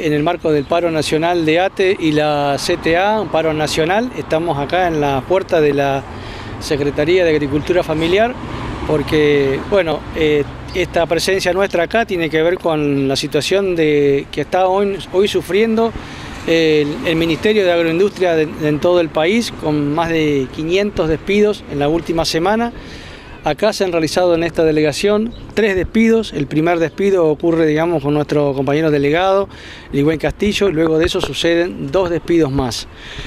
En el marco del paro nacional de ATE y la CTA, un paro nacional, estamos acá en la puerta de la Secretaría de Agricultura Familiar porque, bueno, esta presencia nuestra acá tiene que ver con la situación que está hoy sufriendo el Ministerio de Agroindustria en todo el país, con más de 500 despidos en la última semana. Acá se han realizado en esta delegación 3 despidos. El primer despido ocurre, digamos, con nuestro compañero delegado, Ligüen Castillo, y luego de eso suceden 2 despidos más.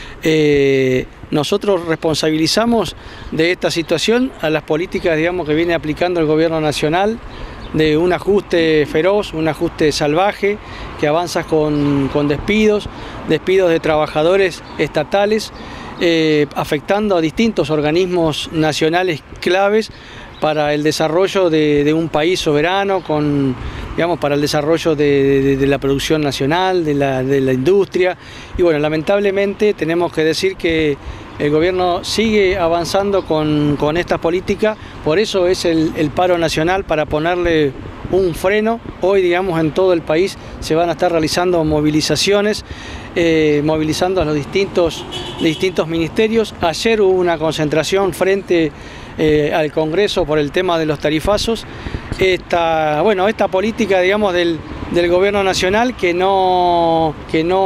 Nosotros responsabilizamos de esta situación a las políticas, digamos, que viene aplicando el gobierno nacional, de un ajuste feroz, un ajuste salvaje, que avanza con despidos de trabajadores estatales, afectando a distintos organismos nacionales claves para el desarrollo de un país soberano, digamos, para el desarrollo de la producción nacional, de la industria. Y bueno, lamentablemente tenemos que decir que el gobierno sigue avanzando con esta política, por eso es el paro nacional, para ponerle un freno. Hoy, digamos, en todo el país se van a estar realizando movilizaciones, movilizando a los distintos ministerios. Ayer hubo una concentración frente al Congreso por el tema de los tarifazos. Esta política, digamos, del gobierno nacional que no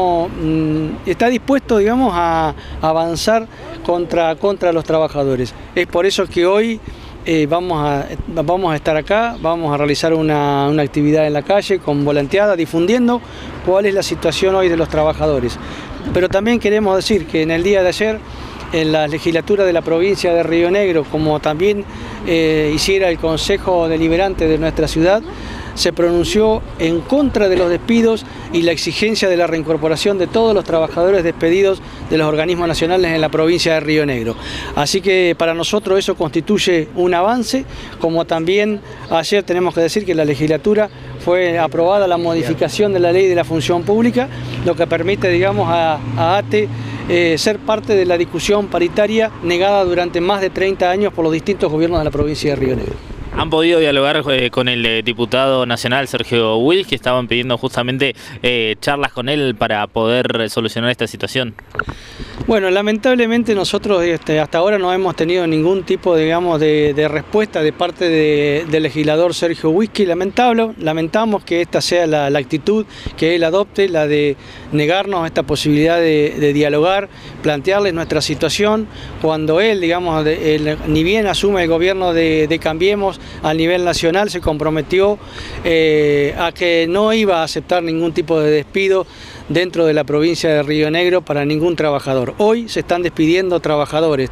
está dispuesto, digamos, a avanzar contra los trabajadores. Es por eso que hoy vamos a estar acá, vamos a realizar una actividad en la calle con volanteada, difundiendo cuál es la situación hoy de los trabajadores. Pero también queremos decir que en el día de ayer, en la legislatura de la provincia de Río Negro, como también hiciera el Consejo Deliberante de nuestra ciudad, se pronunció en contra de los despidos y la exigencia de la reincorporación de todos los trabajadores despedidos de los organismos nacionales en la provincia de Río Negro. Así que para nosotros eso constituye un avance, como también ayer tenemos que decir que en la legislatura fue aprobada la modificación de la ley de la función pública, lo que permite, digamos, a ATE ser parte de la discusión paritaria negada durante más de 30 años por los distintos gobiernos de la provincia de Río Negro. ¿Han podido dialogar con el diputado nacional Sergio Wills, que estaban pidiendo justamente charlas con él para poder solucionar esta situación? Bueno, lamentablemente nosotros hasta ahora no hemos tenido ningún tipo, digamos, de respuesta de parte del legislador Sergio Wills. Lamentamos que esta sea la actitud que él adopte, la de negarnos esta posibilidad de dialogar, plantearle nuestra situación, cuando él, digamos, ni bien asume el gobierno de Cambiemos a nivel nacional, se comprometió a que no iba a aceptar ningún tipo de despido dentro de la provincia de Río Negro para ningún trabajador. Hoy se están despidiendo trabajadores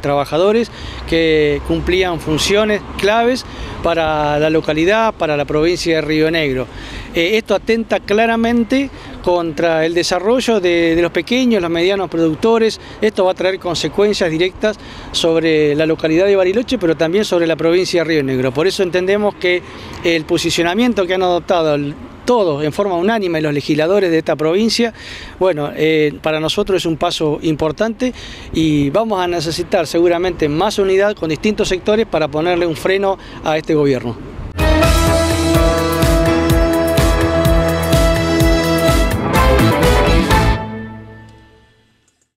que cumplían funciones claves para la localidad, para la provincia de Río Negro. Esto atenta claramente contra el desarrollo de los pequeños, los medianos productores. Esto va a traer consecuencias directas sobre la localidad de Bariloche, pero también sobre la provincia de Río Negro. Por eso entendemos que el posicionamiento que han adoptado todos en forma unánime los legisladores de esta provincia, bueno, para nosotros es un paso importante y vamos a necesitar seguramente más unidad con distintos sectores para ponerle un freno a este gobierno.